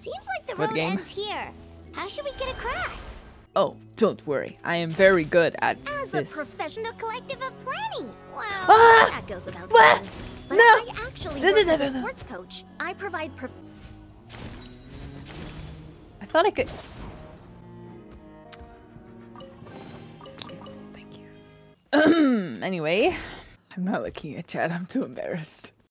Seems like the For the road game. ends here. How should we get across? Oh, don't worry. I am very good at As this. a professional collective of planning. Well, Ah! that goes without What? saying. But No! I actually No, no, work no, as no, a no. sports coach. I provide I thought I could. Thank you. Anyway, I'm not looking at chat. I'm too embarrassed.